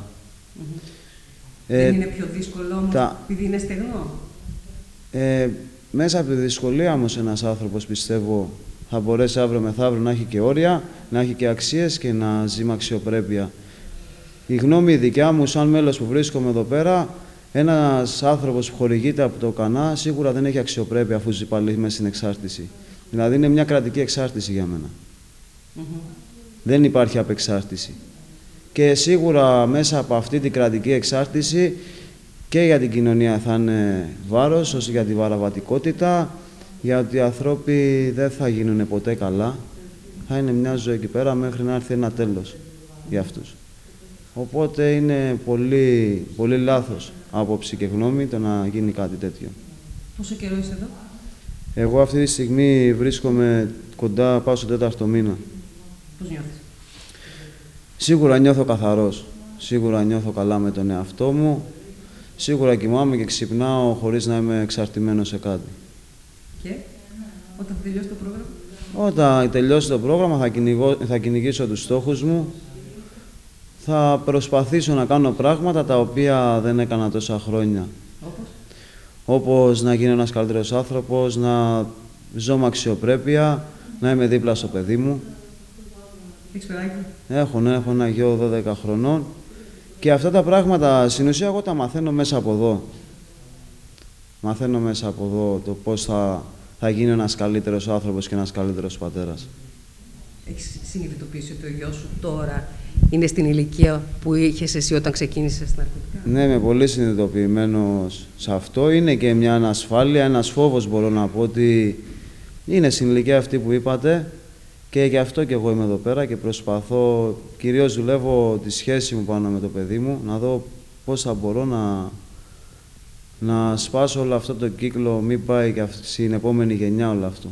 Δεν είναι πιο δύσκολο όμως, επειδή είναι στεγνό? Μέσα από τη δυσκολία όμως ένας άνθρωπος, πιστεύω, θα μπορέσει αύριο μεθαύριο να έχει και όρια, να έχει και αξίες και να ζει με αξιοπρέπεια. Η γνώμη δικιά μου, σαν μέλος που βρίσκομαι εδώ πέρα, ένας άνθρωπος που χορηγείται από το ΟΚΑΝΑ σίγουρα δεν έχει αξιοπρέπεια αφού ζει πάλι μέσα στην εξάρτηση. Δηλαδή είναι μια κρατική εξάρτηση για μένα. Δεν υπάρχει απεξάρτηση. Και σίγουρα μέσα από αυτή την κρατική εξάρτηση και για την κοινωνία θα είναι βάρος, όσο για τη παραβατικότητα, γιατί οι άνθρωποι δεν θα γίνουν ποτέ καλά. Θα είναι μια ζωή εκεί πέρα μέχρι να έρθει ένα τέλος για αυτούς. Οπότε είναι πολύ, πολύ λάθος άποψη και γνώμη το να γίνει κάτι τέτοιο. Πόσο καιρό είσαι εδώ? Εγώ αυτή τη στιγμή βρίσκομαι κοντά, πάω στο 4ο μήνα. Πώς νιώθεις? Σίγουρα νιώθω καθαρός. Σίγουρα νιώθω καλά με τον εαυτό μου. Σίγουρα κοιμάμαι και ξυπνάω χωρίς να είμαι εξαρτημένος σε κάτι. Και όταν τελειώσει το πρόγραμμα? Όταν τελειώσει το πρόγραμμα θα κυνηγήσω τους στόχους μου. Θα προσπαθήσω να κάνω πράγματα τα οποία δεν έκανα τόσα χρόνια. Όπως να γίνω ένας καλύτερος άνθρωπος, να ζω με αξιοπρέπεια, να είμαι δίπλα στο παιδί μου. Έχεις παιδάκι? Έχω ένα γιο 12 χρονών και αυτά τα πράγματα στην ουσία εγώ τα μαθαίνω μέσα από εδώ. Μαθαίνω μέσα από εδώ το πώς θα γίνει ένας καλύτερος άνθρωπος και ένας καλύτερος πατέρας. Έχεις συνειδητοποιήσει ότι ο γιος σου τώρα είναι στην ηλικία που είχες εσύ όταν ξεκίνησες τα ναρκωτικά? Ναι, είμαι πολύ συνειδητοποιημένος σε αυτό. Είναι και μια ανασφάλεια, ένας φόβος, μπορώ να πω, ότι είναι στην ηλικία αυτή που είπατε και γι' αυτό και εγώ είμαι εδώ πέρα και προσπαθώ, κυρίως δουλεύω τη σχέση μου πάνω με το παιδί μου, να δω πώς θα μπορώ να σπάσω όλο αυτό το κύκλο, μην πάει και στην επόμενη γενιά όλο αυτό.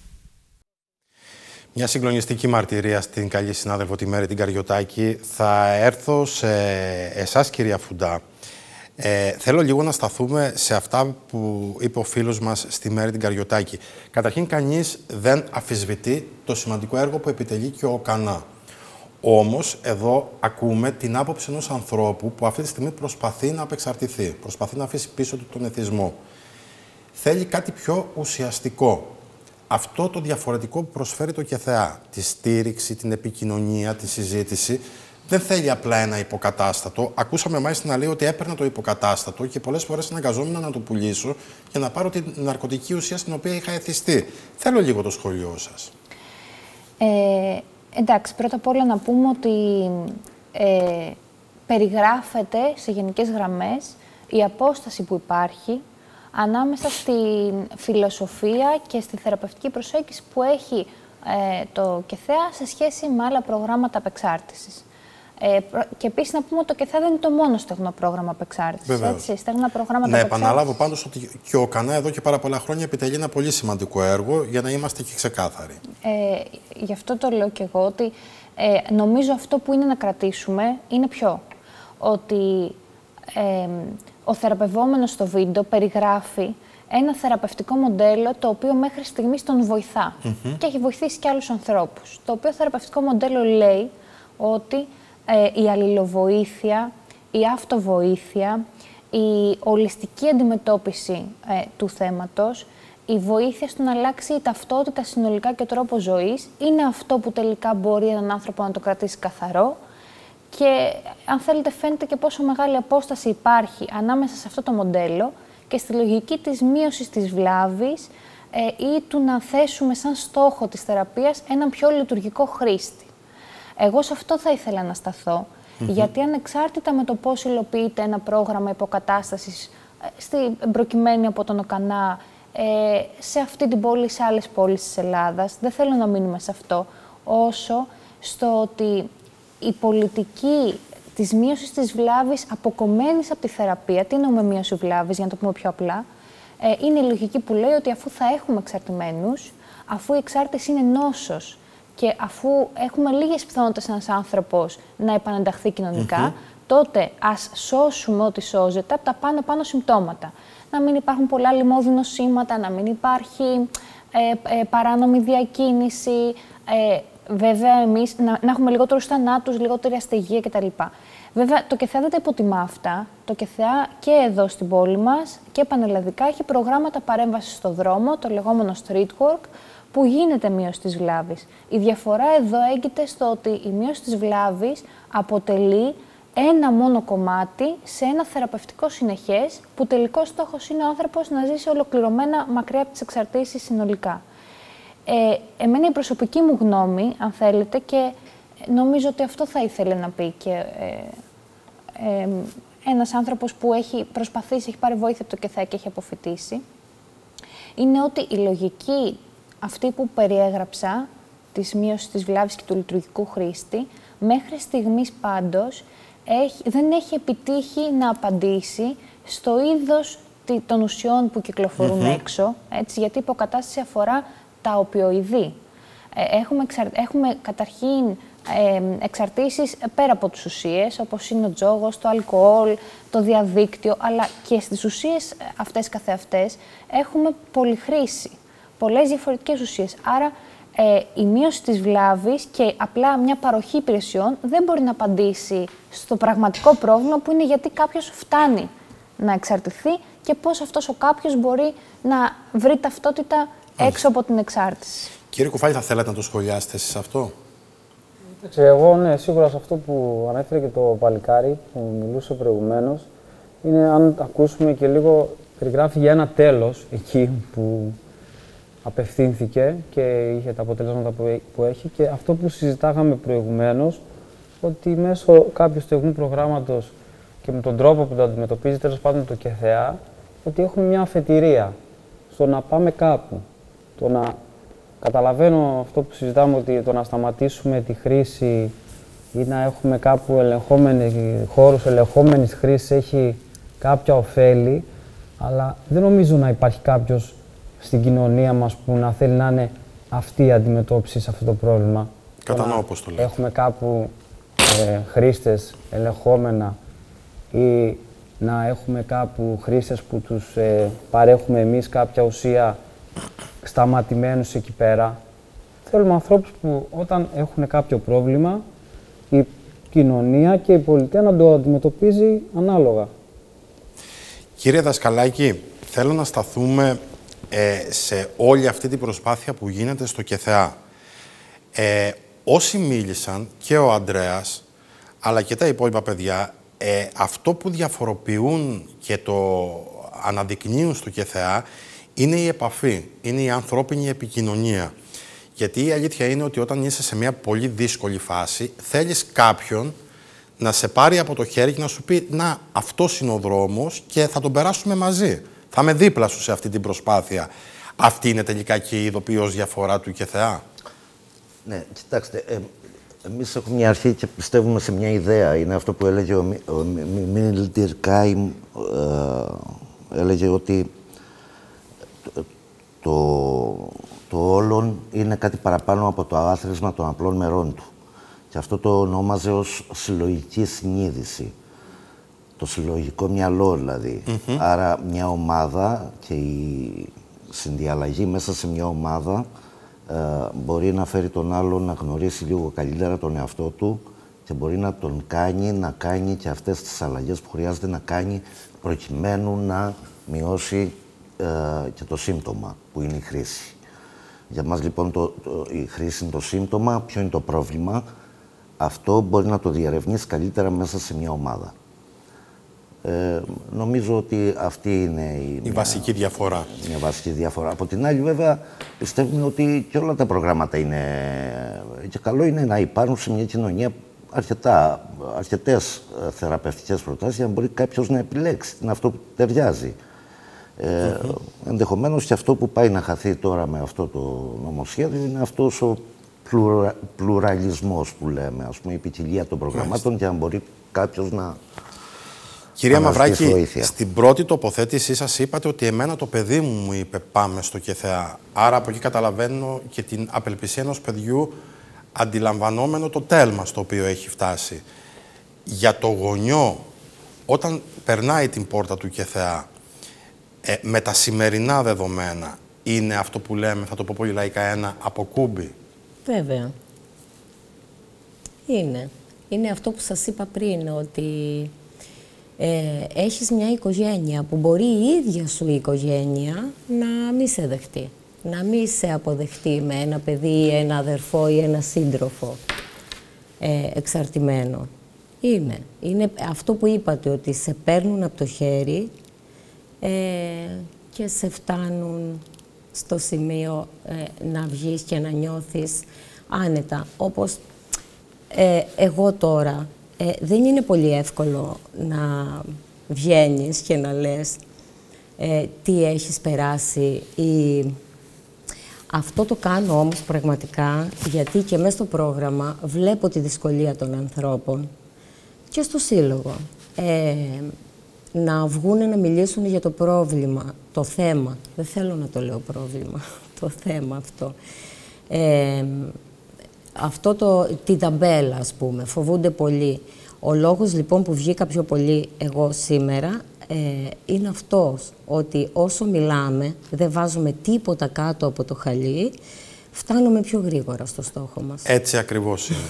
Μια συγκλονιστική μαρτυρία στην καλή συνάδελφο τη Μέρη την Καριωτάκη. Θα έρθω σε εσάς, κυρία Φουντά. Θέλω λίγο να σταθούμε σε αυτά που είπε ο φίλος μας στη Μέρη την Καριωτάκη. Καταρχήν, κανείς δεν αμφισβητεί το σημαντικό έργο που επιτελεί και ο ΟΚΑΝΑ. Όμως, εδώ ακούμε την άποψη ενός ανθρώπου που αυτή τη στιγμή προσπαθεί να απεξαρτηθεί, προσπαθεί να αφήσει πίσω του τον εθισμό. Θέλει κάτι πιο ουσιαστικό. αυτό το διαφορετικό που προσφέρει το ΚΕΘΕΑ, τη στήριξη, την επικοινωνία, τη συζήτηση, δεν θέλει απλά ένα υποκατάστατο. Ακούσαμε μάλιστα να λέει ότι έπαιρνα το υποκατάστατο και πολλές φορές αναγκαζόμουν να το πουλήσω για να πάρω την ναρκωτική ουσία στην οποία είχα εθιστεί. Θέλω λίγο το σχόλιο σας. Εντάξει, πρώτα απ' όλα να πούμε ότι περιγράφεται σε γενικές γραμμές η απόσταση που υπάρχει ανάμεσα στη φιλοσοφία και στη θεραπευτική προσέγγιση που έχει το ΚΕΘΕΑ σε σχέση με άλλα προγράμματα απεξάρτησης. Και επίσης να πούμε ότι το ΚΕΘΕΑ δεν είναι το μόνο στεγνό πρόγραμμα απεξάρτησης. Στεγνά προγράμματα απεξάρτησης. Επαναλάβω πάντως ότι και ο ΚΑΝΑ εδώ και πάρα πολλά χρόνια επιτελεί ένα πολύ σημαντικό έργο για να είμαστε και ξεκάθαροι. Γι' αυτό το λέω και εγώ ότι νομίζω αυτό που είναι να κρατήσουμε είναι ποιο. Ότι ο θεραπευόμενος στο βίντεο περιγράφει ένα θεραπευτικό μοντέλο το οποίο μέχρι στιγμής τον βοηθά και έχει βοηθήσει και άλλους ανθρώπους. Το οποίο θεραπευτικό μοντέλο λέει ότι η αλληλοβοήθεια, η αυτοβοήθεια, η ολιστική αντιμετώπιση του θέματος, η βοήθεια στο να αλλάξει η ταυτότητα συνολικά και τρόπο ζωής είναι αυτό που τελικά μπορεί έναν άνθρωπο να το κρατήσει καθαρό. Και αν θέλετε φαίνεται και πόσο μεγάλη απόσταση υπάρχει ανάμεσα σε αυτό το μοντέλο και στη λογική της μείωσης της βλάβης ή του να θέσουμε σαν στόχο της θεραπείας έναν πιο λειτουργικό χρήστη. Εγώ σε αυτό θα ήθελα να σταθώ, γιατί ανεξάρτητα με το πώς υλοποιείται ένα πρόγραμμα υποκατάστασης προκειμένη από τον ΟΚΑΝΑ σε αυτή την πόλη, σε άλλες πόλεις της Ελλάδας, δεν θέλω να μείνουμε σε αυτό, όσο στο ότι η πολιτική της μείωσης της βλάβης αποκομμένης από τη θεραπεία, τι εννοούμε μείωση βλάβης, για να το πούμε πιο απλά, είναι η λογική που λέει ότι αφού θα έχουμε εξαρτημένους, αφού η εξάρτηση είναι νόσος και αφού έχουμε λίγες πιθανότητες ένας άνθρωπος να επανενταχθεί κοινωνικά, τότε ας σώσουμε ό,τι σώζεται από τα πάνω συμπτώματα. Να μην υπάρχουν πολλά λοιμώδη νοσήματα, να μην υπάρχει παράνομη διακίνηση, βέβαια, εμείς να έχουμε λιγότερους θανάτους, λιγότερη αστεγία κτλ. Βέβαια, το ΚΕΘΕΑ δεν τα υποτιμά αυτά. Το ΚΕΘΕΑ και εδώ στην πόλη μας και πανελλαδικά έχει προγράμματα παρέμβασης στο δρόμο, το λεγόμενο street work, που γίνεται μείωση της βλάβης. Η διαφορά εδώ έγκυται στο ότι η μείωση της βλάβης αποτελεί ένα μόνο κομμάτι σε ένα θεραπευτικό συνεχές, που τελικός στόχος είναι ο άνθρωπος να ζήσει ολοκληρωμένα μακριά από τις εξαρτήσεις συνολικά. Εμένα η προσωπική μου γνώμη, αν θέλετε, και νομίζω ότι αυτό θα ήθελε να πει και ένας άνθρωπος που έχει προσπαθήσει, έχει πάρει βοήθεια από το ΚΕΘΕΑ και έχει αποφοιτήσει, είναι ότι η λογική αυτή που περιέγραψα, της μείωσης της βλάβης και του λειτουργικού χρήστη, μέχρι στιγμής πάντως δεν έχει επιτύχει να απαντήσει στο είδος των ουσιών που κυκλοφορούν έξω, έτσι, γιατί η υποκατάσταση αφορά τα οπιοειδή. Έχουμε καταρχήν εξαρτήσεις πέρα από τις ουσίες, όπως είναι ο τζόγος, το αλκοόλ, το διαδίκτυο, αλλά και στις ουσίες αυτές καθεαυτές έχουμε πολυχρήση, πολλές διαφορετικές ουσίες. Άρα η μείωση της βλάβης και απλά μια παροχή υπηρεσιών δεν μπορεί να απαντήσει στο πραγματικό πρόβλημα που είναι γιατί κάποιος φτάνει να εξαρτηθεί και πώς αυτός ο κάποιος μπορεί να βρει ταυτότητα έξω από την εξάρτηση. Κύριε Κουφάλη, θα θέλατε να το σχολιάσετε εσείς αυτό? Εγώ, ναι, σίγουρα σε αυτό που ανέφερε και το παλικάρι που μιλούσε προηγουμένως, είναι αν ακούσουμε και λίγο, περιγράφει για ένα τέλος εκεί που απευθύνθηκε και είχε τα αποτελέσματα που έχει, και αυτό που συζητάγαμε προηγουμένως, ότι μέσω κάποιου στεγνού προγράμματος και με τον τρόπο που το αντιμετωπίζει τέλος πάντων το ΚΕΘΕΑ, ότι έχουμε μια αφετηρία στο να πάμε κάπου. Το να καταλαβαίνω αυτό που συζητάμε, ότι το να σταματήσουμε τη χρήση ή να έχουμε κάπου χώρους ελεγχόμενης χρήσης έχει κάποια ωφέλη, αλλά δεν νομίζω να υπάρχει κάποιος στην κοινωνία μας που να θέλει να είναι αυτή η αντιμετώπιση σε αυτό το πρόβλημα. Κατανοώ πώς το λέτε. Έχουμε κάπου χρήστες ελεγχόμενα ή να έχουμε κάπου χρήστες που τους παρέχουμε εμείς κάποια ουσία σταματημένους εκεί πέρα. Θέλουμε ανθρώπους που όταν έχουν κάποιο πρόβλημα, η κοινωνία και η πολιτεία να το αντιμετωπίζει ανάλογα. Κύριε Δασκαλάκη, θέλω να σταθούμε σε όλη αυτή την προσπάθεια που γίνεται στο ΚΕΘΕΑ. Όσοι μίλησαν, και ο Ανδρέας, αλλά και τα υπόλοιπα παιδιά, αυτό που διαφοροποιούν και το αναδεικνύουν στο ΚΕΘΕΑ είναι η επαφή, είναι η ανθρώπινη επικοινωνία. Γιατί η αλήθεια είναι ότι όταν είσαι σε μια πολύ δύσκολη φάση, θέλεις κάποιον να σε πάρει από το χέρι και να σου πει «Να, αυτός είναι ο δρόμος και θα τον περάσουμε μαζί. Θα είμαι δίπλα σου σε αυτή την προσπάθεια». Αυτή είναι τελικά και η ειδοποιώς διαφορά του ΚΕΘΕΑ. Ναι, κοιτάξτε, εμείς έχουμε μια αρχή και πιστεύουμε σε μια ιδέα. Είναι αυτό που έλεγε ο Μίλντερ Κάιμ, έλεγε ότι το όλον είναι κάτι παραπάνω από το άθροισμα των απλών μερών του. Και αυτό το ονόμαζε ως συλλογική συνείδηση. Το συλλογικό μυαλό δηλαδή. Άρα μια ομάδα και η συνδιαλλαγή μέσα σε μια ομάδα μπορεί να φέρει τον άλλον να γνωρίσει λίγο καλύτερα τον εαυτό του και μπορεί να τον κάνει να κάνει και αυτές τις αλλαγές που χρειάζεται να κάνει προκειμένου να μειώσει και το σύμπτωμα που είναι η χρήση. Για μας λοιπόν η χρήση είναι το σύμπτωμα, ποιο είναι το πρόβλημα. Αυτό μπορεί να το διερευνήσει καλύτερα μέσα σε μια ομάδα. Νομίζω ότι αυτή είναι η βασική διαφορά. Μια βασική διαφορά. Από την άλλη, βέβαια, πιστεύουμε ότι και όλα τα προγράμματα είναι. Και καλό είναι να υπάρχουν σε μια κοινωνία αρκετές θεραπευτικές προτάσεις για να μπορεί κάποιος να επιλέξει. Είναι αυτό που ταιριάζει. Ενδεχομένως και αυτό που πάει να χαθεί τώρα με αυτό το νομοσχέδιο είναι αυτός ο πλουραλισμός που λέμε, ας πούμε, η ποικιλία των προγραμμάτων για να μπορεί κάποιος να. Κυρία Μαυράκη, στην πρώτη τοποθέτησή σας είπατε ότι εμένα το παιδί μου είπε πάμε στο ΚΕΘΕΑ. Άρα από εκεί καταλαβαίνω και την απελπισία ενός παιδιού αντιλαμβανόμενο το τέλμα στο οποίο έχει φτάσει. Για το γονιό, όταν περνάει την πόρτα του ΚΕΘΕΑ, με τα σημερινά δεδομένα, είναι αυτό που λέμε, θα το πω πολύ λαϊκά, ένα αποκούμπι. Βέβαια. Είναι αυτό που σας είπα πριν, ότι έχεις μια οικογένεια που μπορεί η ίδια σου η οικογένεια να μην σε δεχτεί. Να μην σε αποδεχτεί με ένα παιδί, ένα αδερφό ή ένα σύντροφο εξαρτημένο. Είναι αυτό που είπατε, ότι σε παίρνουν από το χέρι και σε φτάνουν στο σημείο να βγεις και να νιώθεις άνετα. Όπως εγώ τώρα, δεν είναι πολύ εύκολο να βγαίνεις και να λες τι έχεις περάσει. Αυτό το κάνω όμως πραγματικά, γιατί και μέσα στο πρόγραμμα βλέπω τη δυσκολία των ανθρώπων και στο σύλλογο. Να βγούνε να μιλήσουν για το πρόβλημα, το θέμα. Δεν θέλω να το λέω πρόβλημα, το θέμα αυτό. Την ταμπέλα, ας πούμε, φοβούνται πολύ. Ο λόγος λοιπόν που βγήκα πιο πολύ εγώ σήμερα είναι αυτός, ότι όσο μιλάμε, δεν βάζουμε τίποτα κάτω από το χαλί, φτάνουμε πιο γρήγορα στο στόχο μας. Έτσι ακριβώς είναι.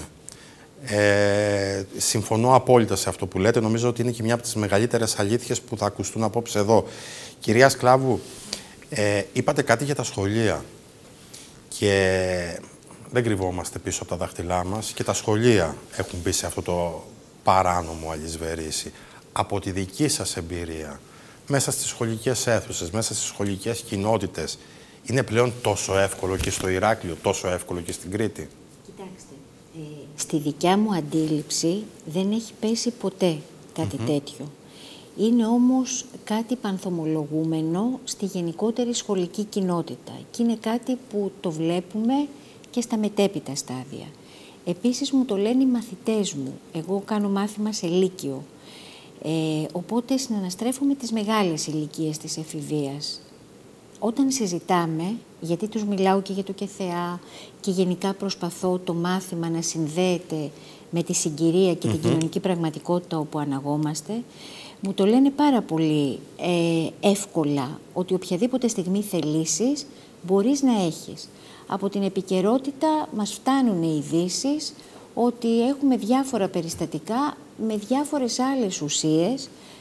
Συμφωνώ απόλυτα σε αυτό που λέτε. Νομίζω ότι είναι και μια από τις μεγαλύτερες αλήθειες που θα ακουστούν απόψε εδώ. Κυρία Σκλάβου, είπατε κάτι για τα σχολεία και δεν κρυβόμαστε πίσω από τα δάχτυλά μας και τα σχολεία έχουν μπει σε αυτό το παράνομο αλυσβερίσι. Από τη δική σας εμπειρία, μέσα στις σχολικές αίθουσες, μέσα στις σχολικές κοινότητες, είναι πλέον τόσο εύκολο και στο Ηράκλειο, τόσο εύκολο και στην Κρήτη? Κοιτάξτε, στη δικιά μου αντίληψη δεν έχει πέσει ποτέ κάτι τέτοιο. Είναι όμως κάτι πανθομολογούμενο στη γενικότερη σχολική κοινότητα και είναι κάτι που το βλέπουμε και στα μετέπειτα στάδια. Επίσης μου το λένε οι μαθητές μου. Εγώ κάνω μάθημα σε λύκειο. Οπότε συναναστρέφουμε τις μεγάλες ηλικίες της εφηβείας. Όταν συζητάμε, γιατί τους μιλάω και για το ΚΕΘΕΑ και γενικά προσπαθώ το μάθημα να συνδέεται με τη συγκυρία και την κοινωνική πραγματικότητα όπου αναγόμαστε, μου το λένε πάρα πολύ εύκολα ότι οποιαδήποτε στιγμή θελήσεις μπορείς να έχεις. Από την επικαιρότητα μας φτάνουν οι ειδήσεις ότι έχουμε διάφορα περιστατικά με διάφορες άλλες ουσίες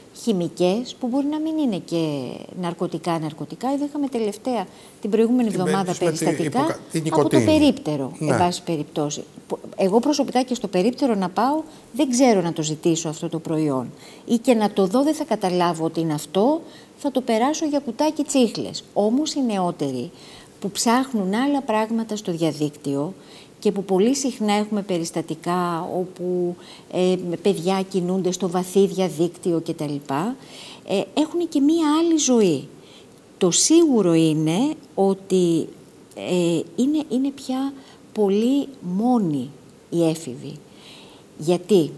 χημικές που μπορεί να μην είναι και ναρκωτικά. Εδώ είχαμε τελευταία την προηγούμενη εβδομάδα περιστατικά από το περίπτερο, εν πάση περιπτώσει. Εγώ προσωπικά και στο περίπτερο να πάω δεν ξέρω να το ζητήσω αυτό το προϊόν. Ή και να το δω δεν θα καταλάβω ότι είναι αυτό, θα το περάσω για κουτάκι τσίχλες. Όμως οι νεότεροι που ψάχνουν άλλα πράγματα στο διαδίκτυο και που πολύ συχνά έχουμε περιστατικά όπου παιδιά κινούνται στο βαθύ διαδίκτυο κτλ. Έχουν και μία άλλη ζωή. Το σίγουρο είναι ότι είναι πια πολύ μόνοι οι έφηβοι. Γιατί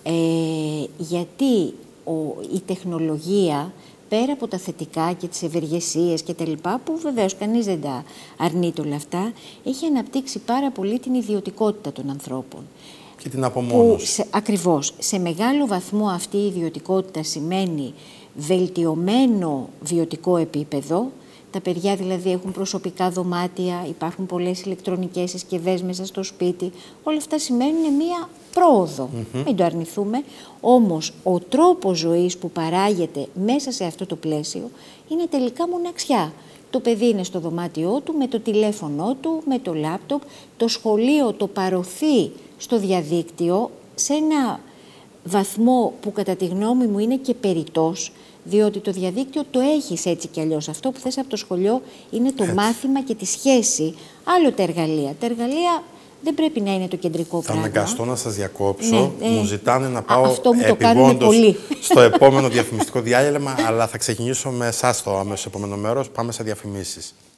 η τεχνολογία, πέρα από τα θετικά και τις ευεργεσίες και τα λοιπά, που βεβαίως κανείς δεν τα αρνείται όλα αυτά, έχει αναπτύξει πάρα πολύ την ιδιωτικότητα των ανθρώπων. Και την απομόνωση. Ακριβώς. Σε μεγάλο βαθμό αυτή η ιδιωτικότητα σημαίνει βελτιωμένο βιωτικό επίπεδο. Τα παιδιά δηλαδή έχουν προσωπικά δωμάτια, υπάρχουν πολλές ηλεκτρονικές συσκευές μέσα στο σπίτι. Όλα αυτά σημαίνουν μία πρόοδο, μην το αρνηθούμε. Όμως ο τρόπος ζωής που παράγεται μέσα σε αυτό το πλαίσιο είναι τελικά μοναξιά. Το παιδί είναι στο δωμάτιό του, με το τηλέφωνό του, με το λάπτοπ, το σχολείο το παρωθεί στο διαδίκτυο σε ένα βαθμό που κατά τη γνώμη μου είναι και περιττός, διότι το διαδίκτυο το έχεις έτσι κι αλλιώς. Αυτό που θες από το σχολείο είναι το μάθημα και τη σχέση. Άλλο τα εργαλεία. Τα εργαλεία δεν πρέπει να είναι το κεντρικό πράγμα. Θα αναγκαστώ να σας διακόψω. Μου ζητάνε να πάω επιγόντως στο επόμενο διαφημιστικό διάλειμμα, αλλά θα ξεκινήσω με εσάς το αμέσως επόμενο μέρος. Πάμε σε διαφημίσεις.